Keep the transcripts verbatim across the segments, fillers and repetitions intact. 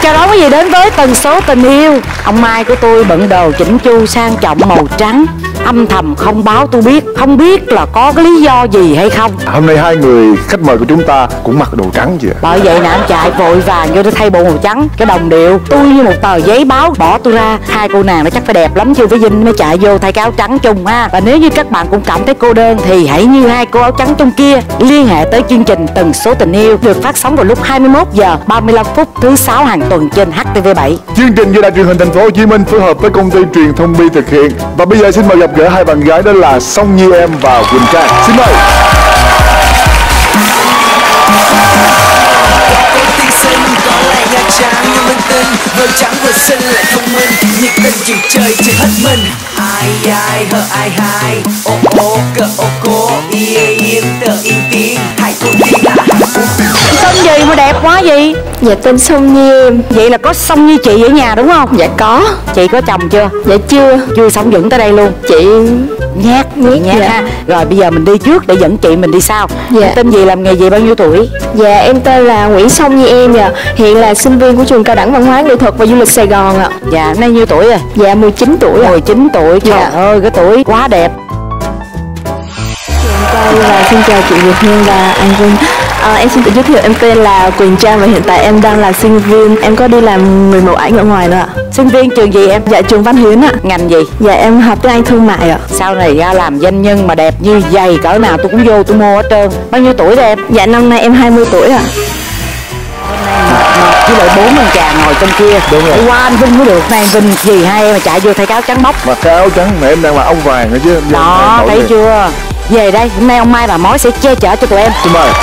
Chào đón quý vị đến với Tần Số Tình Yêu. Ông Mai của tôi bận đồ chỉnh chu sang trọng màu trắng, âm thầm không báo tôi biết. Không biết là có cái lý do gì hay không. Hôm nay hai người khách mời của chúng ta cũng mặc đồ trắng chị ạ. Bởi vậy nè, anh chạy vội vàng vô để thay bộ màu trắng. Cái đồng điệu tôi như một tờ giấy báo bỏ tôi ra. Hai cô nàng nó chắc phải đẹp lắm chưa với Vinh mới chạy vô thay cái áo trắng chung ha. Và nếu như các bạn cũng cảm thấy cô đơn thì hãy như hai cô áo trắng trong kia, liên hệ tới chương trình Tần Số Tình Yêu, được phát sóng vào lúc hai mươi mốt giờ ba mươi lăm phút thứ sáu hàng tuần trên H T V bảy. Chương trình do Đài Truyền hình Thành phố Hồ Chí Minh phối hợp với công ty truyền thông Bi thực hiện. Và bây giờ xin mời gặp gỡ hai bạn gái, đó là Song Nhi Em và Quỳnh Trang. Xin mời. Vừa trắng vừa xinh lại thông minh, nhiệt tình chịu chơi chơi hết mình. Ai ai hờ ai hai, ô ô cờ ô cô, yên yên tờ yên tiếng, hai cô tiên là hai cô tiên. Tên gì mà đẹp quá vậy? Dạ tên Song Nhi Em. Vậy là có Song Nhi chị ở nhà đúng không? Dạ có. Chị có chồng chưa? Dạ chưa. Chưa sống dẫn tới đây luôn. Chị nhát nhát, nhát dạ. ha. Rồi bây giờ mình đi trước để dẫn chị mình đi sau. Dạ. Tên gì, làm nghề gì, bao nhiêu tuổi? Dạ em tên là Nguyễn Song Nhi Em ạ. Hiện là sinh viên của trường Cao đẳng Văn hóa Nghệ thuật và Du lịch Sài Gòn ạ. Dạ, nay nhiêu tuổi rồi? Dạ mười chín tuổi ạ. mười chín tuổi, trời dạ. ơi cái tuổi quá đẹp. Và xin chào chị Việt Hương và anh Vinh. À, em xin tự giới thiệu, em tên là Quỳnh Trang và hiện tại em đang là sinh viên. Em có đi làm người mẫu ảnh ở ngoài nữa ạ. Sinh viên trường gì em? Dạ trường Văn Hiến ạ. Ngành gì? Dạ em học tiếng Anh thương mại ạ. Sau này ra làm doanh nhân mà đẹp như vậy cỡ nào tôi cũng vô tôi mua hết trơn. Bao nhiêu tuổi rồi em? Dạ năm nay em hai mươi tuổi ạ. Với lại bốn anh chàng ngồi trong kia. Đúng rồi. Qua anh Vinh mới được. Này anh Vinh gì hai em mà chạy vô thay cái áo trắng bóc. Mặc cái áo trắng mà em đang là áo vàng nữa chứ. Đó, thấy này. chưa? Về đây, hôm nay ông Mai bà Mối sẽ che chở cho tụi em. Xin mời.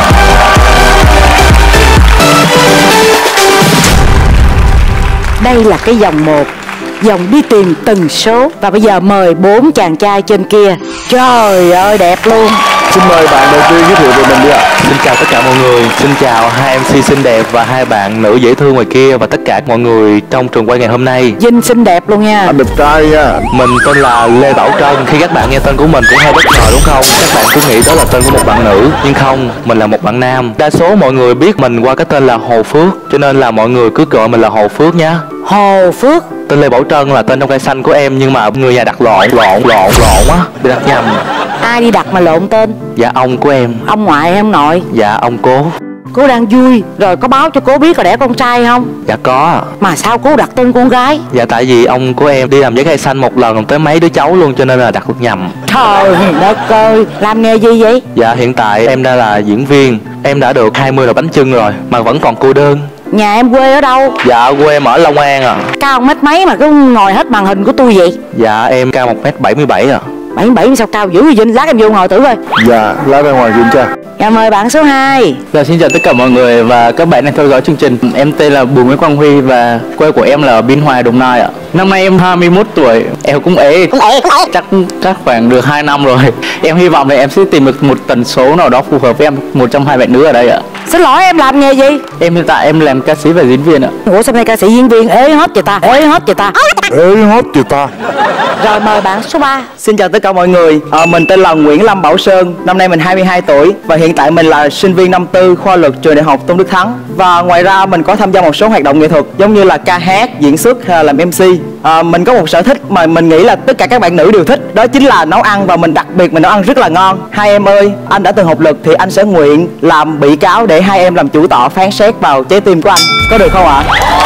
Đây là cái vòng một, vòng đi tìm tần số. Và bây giờ mời bốn chàng trai trên kia. Trời ơi đẹp luôn. Xin mời bạn đầu tiên giới thiệu về mình đi ạ. Xin chào tất cả mọi người, xin chào hai em xê xinh đẹp và hai bạn nữ dễ thương ngoài kia và tất cả mọi người trong trường quay ngày hôm nay. Vinh xinh đẹp luôn nha. Anh đẹp trai nha. Mình tên là Lê Bảo Trân. Khi các bạn nghe tên của mình cũng hơi bất ngờ đúng không? Các bạn cứ nghĩ đó là tên của một bạn nữ, nhưng không, mình là một bạn nam. Đa số mọi người biết mình qua cái tên là Hồ Phước, cho nên là mọi người cứ gọi mình là Hồ Phước nhá. Hồ Phước. Tên Lê Bảo Trân là tên trong cây xanh của em, nhưng mà người nhà đặt lộn lộn lộn lộn á, bị đặt nhầm. Ai đi đặt mà lộn tên? Dạ ông của em. Ông ngoại hay ông nội? Dạ ông cố. Cố đang vui rồi có báo cho cố biết là đẻ con trai không? Dạ có. Mà sao cố đặt tên con gái? Dạ tại vì ông của em đi làm giấy cây xanh một lần tới mấy đứa cháu luôn, cho nên là đặt nhầm. Trời đất ơi, làm nghề gì vậy? Dạ hiện tại em đã là diễn viên. Em đã được hai mươi nồi bánh chưng rồi mà vẫn còn cô đơn. Nhà em quê ở đâu? Dạ quê em ở Long An à. Cao mét mấy mà cứ ngồi hết màn hình của tôi vậy? Dạ em cao một mét bảy mươi bảy à. bảy mươi bảy sao cao dữ vậy Vinh? Lát em vô ngồi thử coi. Dạ, lá ra ngoài kiểm tra. Dạ mời bạn số hai. Dạ xin chào tất cả mọi người và các bạn đang theo dõi chương trình. Em tên là Bùi Nguyễn Quang Huy và quê của em là ở Biên Hòa, Đồng Nai ạ. Năm nay em hai mươi mốt tuổi, em cũng ế, cũng ế, cũng ế. Chắc chắc khoảng được hai năm rồi. Em hy vọng là em sẽ tìm được một tần số nào đó phù hợp với em, một trong hai bạn nữ ở đây ạ. Xin lỗi em làm nghề gì? Em hiện tại em làm ca sĩ và diễn viên ạ. Ủa sao nay ca sĩ diễn viên ế hết vậy ta? Ế hết vậy ta? Ê hốt chị ta. Rồi mời bạn số ba. Xin chào tất cả mọi người, à, mình tên là Nguyễn Lâm Bảo Sơn, năm nay mình hai mươi hai tuổi và hiện tại mình là sinh viên năm tư khoa luật trường Đại học Tôn Đức Thắng. Và ngoài ra mình có tham gia một số hoạt động nghệ thuật giống như là ca hát, diễn xuất, làm em xê. À, mình có một sở thích mà mình nghĩ là tất cả các bạn nữ đều thích, đó chính là nấu ăn và mình đặc biệt mình nấu ăn rất là ngon. Hai em ơi, anh đã từng học luật thì anh sẽ nguyện làm bị cáo để hai em làm chủ tọa phán xét vào trái tim của anh, có được không ạ?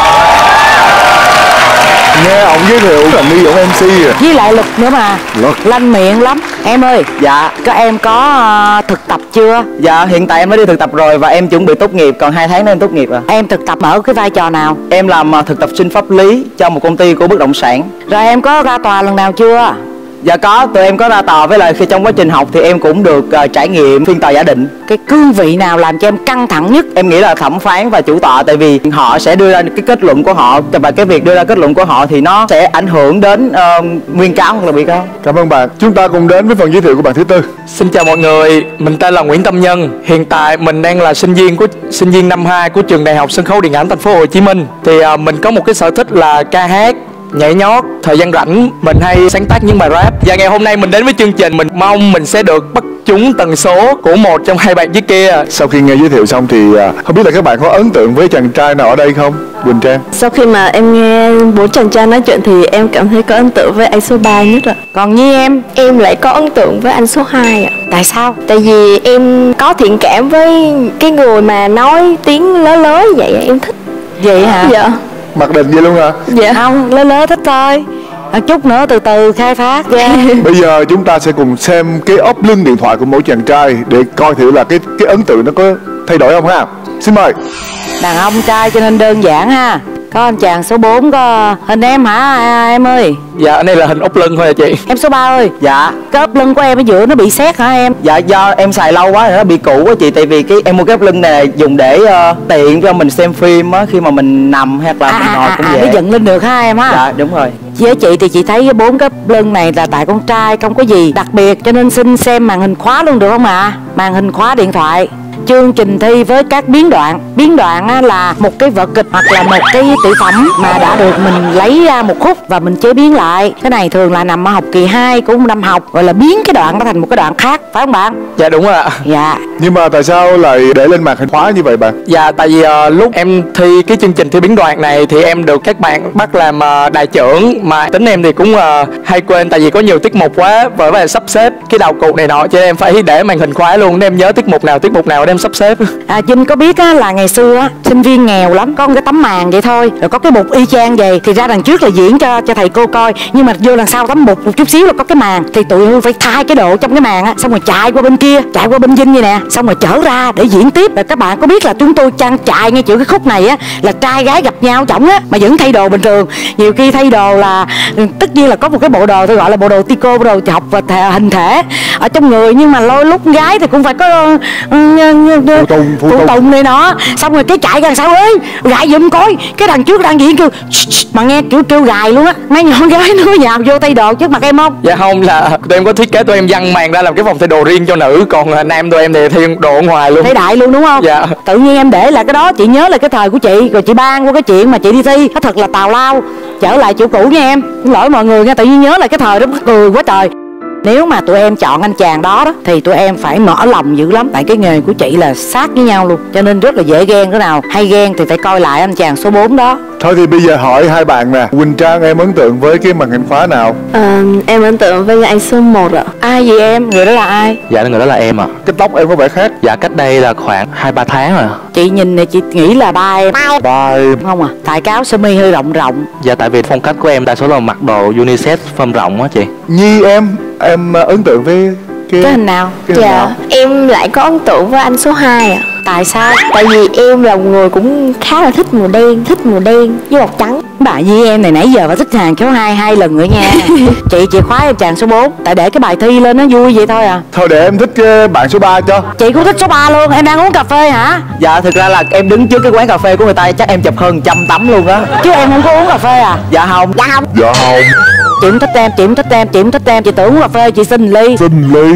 Nghe ông giới thiệu là đi dụng em xê rồi. Với lại luật nữa mà. Luật. Lanh miệng lắm. Em ơi. Dạ. Các em có uh, thực tập chưa? Dạ hiện tại em đã đi thực tập rồi và em chuẩn bị tốt nghiệp, còn hai tháng nữa em tốt nghiệp à. Em thực tập ở cái vai trò nào? Em làm uh, thực tập sinh pháp lý cho một công ty của bất động sản. Rồi em có ra tòa lần nào chưa? Dạ có, tụi em có ra tòa, với lại khi trong quá trình học thì em cũng được uh, trải nghiệm phiên tòa giả định. Cái cương vị nào làm cho em căng thẳng nhất? Em nghĩ là thẩm phán và chủ tọa, tại vì họ sẽ đưa ra cái kết luận của họ và cái việc đưa ra kết luận của họ thì nó sẽ ảnh hưởng đến uh, nguyên cáo hoặc là bị cáo. Cảm ơn bạn. Chúng ta cùng đến với phần giới thiệu của bạn thứ tư. Xin chào mọi người, mình tên là Nguyễn Tâm Nhân. Hiện tại mình đang là sinh viên của sinh viên năm hai của trường Đại học Sân khấu Điện ảnh Thành phố Hồ Chí Minh. Thì uh, mình có một cái sở thích là ca hát, nhảy nhót. Thời gian rảnh mình hay sáng tác những bài rap. Và ngày hôm nay mình đến với chương trình, mình mong mình sẽ được bắt trúng tần số của một trong hai bạn dưới kia. Sau khi nghe giới thiệu xong thì à, không biết là các bạn có ấn tượng với chàng trai nào ở đây không? Quỳnh Trang. Sau khi mà em nghe bốn chàng trai nói chuyện thì em cảm thấy có ấn tượng với anh số ba nhất ạ. Còn Nhi em? Em lại có ấn tượng với anh số hai ạ. Tại sao? Tại vì em có thiện cảm với cái người mà nói tiếng lớn lớn vậy, em thích. Vậy hả? Dạ. Mặc định vậy luôn hả? Dạ không, lớn lớn thích thôi. À, chút nữa từ từ khai phá. Yeah. Bây giờ chúng ta sẽ cùng xem cái ốp lưng điện thoại của mỗi chàng trai để coi thử là cái cái ấn tượng nó có thay đổi không ha. Xin mời. Đàn ông trai cho nên đơn giản ha. Có anh chàng số bốn có hình em hả à, em ơi? Dạ cái này là hình ốp lưng thôi à chị. Em số ba ơi. Dạ. Cái ốp lưng của em ở giữa nó bị sét hả em? Dạ do em xài lâu quá rồi nó bị cũ quá chị. Tại vì cái em mua cái ốp lưng này là dùng để uh, tiện cho mình xem phim á, khi mà mình nằm hay là À, mình ngồi à, cũng à, dễ. nó dựng lên được ha em ha? Dạ đúng rồi. Với chị thì chị thấy cái bốn cái lưng này là tại con trai không có gì đặc biệt, cho nên xin xem màn hình khóa luôn được không ạ? À? Màn hình khóa điện thoại. Chương trình thi với các biến đoạn. Biến đoạn á, là một cái vở kịch hoặc là một cái tiểu phẩm mà đã được mình lấy ra một khúc và mình chế biến lại. Cái này thường là nằm ở học kỳ hai của năm học, gọi là biến cái đoạn đó thành một cái đoạn khác, phải không bạn? Dạ đúng rồi ạ. Dạ. Nhưng mà tại sao lại để lên màn hình khóa như vậy bạn? Dạ tại vì uh, lúc em thi cái chương trình thi biến đoạn này thì em được các bạn bắt làm uh, đại trưởng, mà tính em thì cũng uh, hay quên tại vì có nhiều tiết mục quá, bởi vậy sắp xếp cái đầu cột này nọ cho nên em phải để màn hình khóa luôn để em nhớ tiết mục nào tiết mục nào để em sắp xếp. À, Vinh có biết á, là ngày xưa á, sinh viên nghèo lắm, có một cái tấm màn vậy thôi, rồi có cái bục y chang vậy, thì ra đằng trước là diễn cho cho thầy cô coi, nhưng mà vô đằng sau tấm bục một chút xíu là có cái màn, thì tụi hư phải thay cái độ trong cái màn á, xong rồi chạy qua bên kia, chạy qua bên Vinh vậy nè, xong rồi trở ra để diễn tiếp. Rồi các bạn có biết là chúng tôi trang chạy ngay chỗ cái khúc này á, là trai gái gặp nhau chổng á, mà vẫn thay đồ bình thường. Nhiều khi thay đồ là tất nhiên là có một cái bộ đồ tôi gọi là bộ đồ tico, bộ đồ học và thể, hình thể ở trong người, nhưng mà lôi lúc gái thì cũng phải có Phụ tùng, phụ phụ tùng. tùng này nó. Xong rồi cái chạy ra sao ơi gài giùm coi, cái đằng trước đang diễn kêu mà nghe kiểu kêu gài luôn á, mấy nhỏ gái nó nhào vô tay đồ trước mặt em không? Dạ không, là tụi em có thiết kế tụi em văng màn ra làm cái phòng thay đồ riêng cho nữ, còn uh, nam tụi em thì thi đồ ở ngoài luôn. Thấy đại luôn đúng không? Dạ. Tự nhiên em để lại cái đó, chị nhớ là cái thời của chị, rồi chị ban qua cái chuyện mà chị đi thi nó thật là tào lao. Trở lại chỗ cũ nha em, xin lỗi mọi người nha, tự nhiên nhớ lại cái thời đó mắc cười quá trời. Nếu mà tụi em chọn anh chàng đó đó thì tụi em phải mở lòng dữ lắm, tại cái nghề của chị là sát với nhau luôn, cho nên rất là dễ ghen. Cái nào hay ghen thì phải coi lại anh chàng số bốn đó. Thôi thì bây giờ hỏi hai bạn nè, Quỳnh Trang em ấn tượng với cái màn hình khóa nào? À, em ấn tượng với anh số một ạ. Ai vậy em? Người đó là ai? Dạ người đó là em ạ. À. Cái tóc em có vẻ khác. Dạ cách đây là khoảng hai ba tháng rồi. Chị nhìn này chị nghĩ là ba em. Ba em. Không à, tại cái áo sơ mi hơi rộng rộng. Dạ tại vì phong cách của em đa số là mặc đồ unisex phơm rộng á chị. Nhi em, em ấn tượng với cái, Cái hình nào? cái hình Dạ, nào? em lại có ấn tượng với anh số hai ạ. Tại sao? Tại vì em là một người cũng khá là thích màu đen, thích màu đen với màu trắng. Bà với em này nãy giờ phải thích hàng số hai hai lần nữa nha. Chị chìa khóa em chàng số bốn, tại để cái bài thi lên nó vui vậy thôi à. Thôi để em thích cái bạn số ba cho. Chị cũng thích số ba luôn. Em đang uống cà phê hả? Dạ thực ra là em đứng trước cái quán cà phê của người ta chắc em chụp hơn trăm tấm luôn á. Chứ em không có uống cà phê à? Dạ không. Dạ không. Dạ không. Chị không thích em, chị không thích em, chị không thích em, chị tưởng uống cà phê chị xin ly. Xin ly.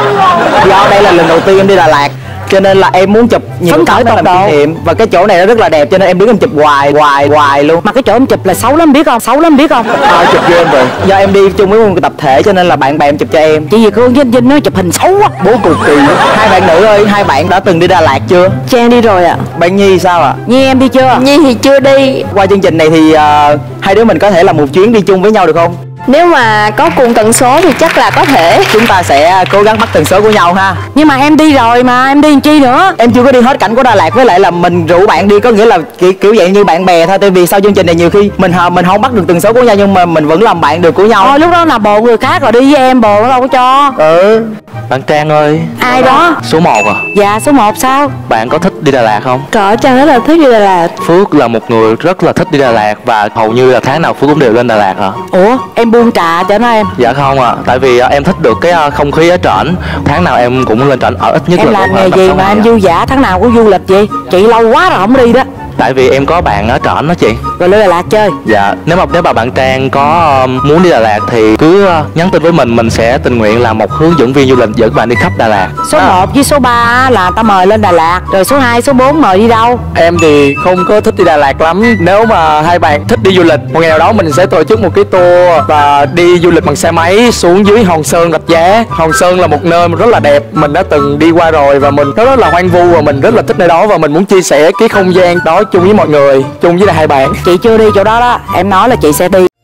Do đây là lần đầu tiên em đi Đà Lạt, cho nên là em muốn chụp nhiều Phấn khởi tấm để tột làm độ. kỷ niệm, và cái chỗ này nó rất là đẹp cho nên em đứng em chụp hoài hoài hoài luôn. Mà cái chỗ em chụp là xấu lắm biết không? Xấu lắm biết không? Ai chụp cho em vậy? Do em đi chung với một cái tập thể cho nên là bạn bè em chụp cho em. Chị Việt Hương với anh Vinh nó chụp hình xấu quá. Bố cục kỳ. Hai bạn nữ ơi, hai bạn đã từng đi Đà Lạt chưa? Trang đi rồi ạ. Bạn Nhi sao ạ? Nhi em đi chưa? Nhi thì chưa đi. Qua chương trình này thì uh, hai đứa mình có thể là một chuyến đi chung với nhau được không? Nếu mà có cùng tần số thì chắc là có thể. Chúng ta sẽ cố gắng bắt tần số của nhau ha. Nhưng mà em đi rồi mà, em đi làm chi nữa? Em chưa có đi hết cảnh của Đà Lạt, với lại là mình rủ bạn đi có nghĩa là kiểu, kiểu dạng như bạn bè thôi. Tại vì sau chương trình này nhiều khi mình mình không bắt được tần số của nhau nhưng mà mình vẫn làm bạn được của nhau. Thôi lúc đó là bộ người khác rồi, đi với em bộ nó đâu có cho. Ừ. Bạn Trang ơi. Ai đó? Số một à? Dạ số một sao? Bạn có thích đi Đà Lạt không? Có, Trang rất là thích đi Đà Lạt. Phước là một người rất là thích đi Đà Lạt và hầu như là tháng nào Phước cũng đều lên Đà Lạt hả? Ủa em buông trà cho nó em. Dạ không ạ, à, tại vì à, em thích được cái à, không khí ở trển. Tháng nào em cũng lên trển ở ít nhất Em là làm cũng nghề năm gì sáu mà ngày em ạ. du giả tháng nào cũng du lịch vậy? Chị lâu quá rồi không đi đó. Tại vì em có bạn ở trển đó chị. Rồi lên Đà Lạt chơi. Dạ, nếu mà nếu mà bạn Trang có um, muốn đi Đà Lạt thì cứ uh, nhắn tin với mình, mình sẽ tình nguyện làm một hướng dẫn viên du lịch dẫn bạn đi khắp Đà Lạt. Số à. một với số ba là ta mời lên Đà Lạt, rồi số hai, số bốn mời đi đâu? Em thì không có thích đi Đà Lạt lắm. Nếu mà hai bạn thích đi du lịch, một ngày nào đó mình sẽ tổ chức một cái tour và đi du lịch bằng xe máy xuống dưới Hòn Sơn, Rạch Giá. Hòn Sơn là một nơi rất là đẹp, mình đã từng đi qua rồi và mình nó rất là hoang vu và mình rất là thích nơi đó và mình muốn chia sẻ cái không gian đó chung với mọi người, chung với lại hai bạn. Chị chưa đi chỗ đó đó, em nói là chị sẽ đi.